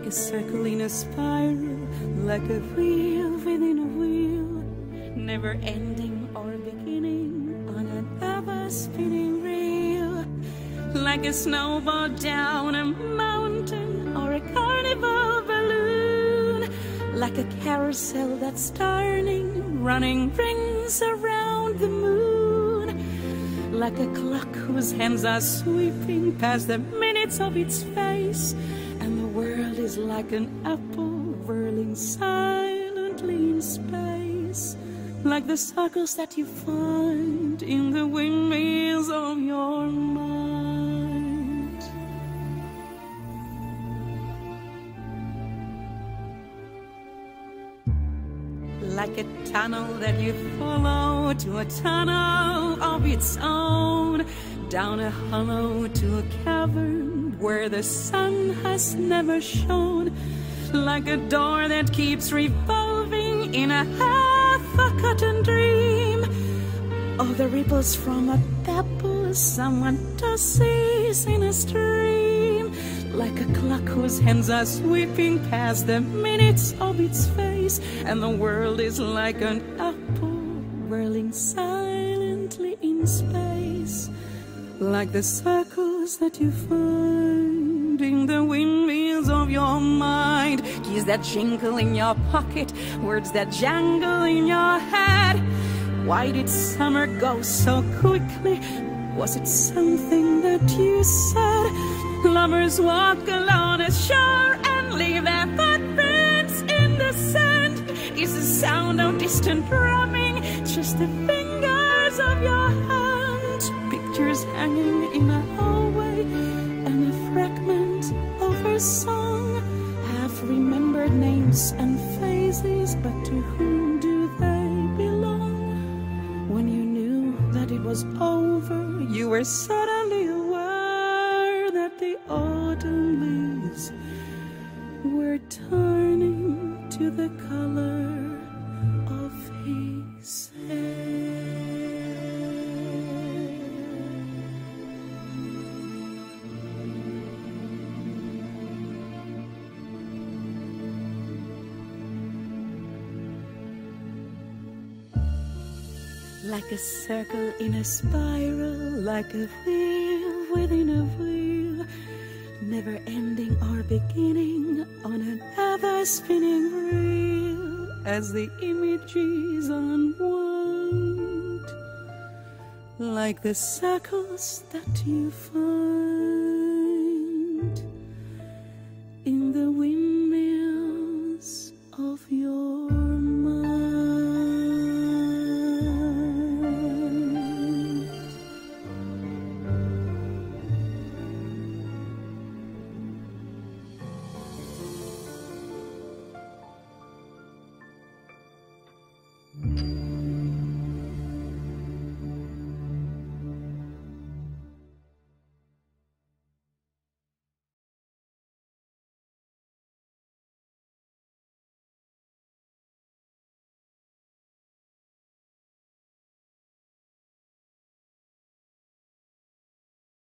a circle in a spiral, like a wheel within a wheel, never ending or beginning on an ever-spinning reel, like a snowball down a mountain or a carnival balloon, like a carousel that's turning, running rings around the moon, like a clock whose hands are sweeping past the minutes of its face, and the world is like an apple whirling silently in space, like the circles that you find in the windmills of your mind. Like a tunnel that you follow to a tunnel of its own, down a hollow to a cavern where the sun has never shone, like a door that keeps revolving in a half-forgotten dream, or the ripples from a pebble someone tosses in a stream, like a clock whose hands are sweeping past the minutes of its face, and the world is like an apple whirling silently in space, like the circles that you find in the windmills of your mind, keys that jingle in your pocket, words that jangle in your head. Why did summer go so quickly? Was it something that you said? Lovers walk along a shore and leave their footprints in the sand. Is the sound of distant drumming just the fingers of your hand? Pictures hanging in a hallway and a fragment of her song, half remembered names and faces, but to whom do they belong? When you knew that it was over, you were suddenly aware that the autumn leaves were turning to the color of his hair. Like a circle in a spiral, like a wheel within a wheel, never ending or beginning on an ever-spinning reel, as the images unwind, like the circles that you find in the wind.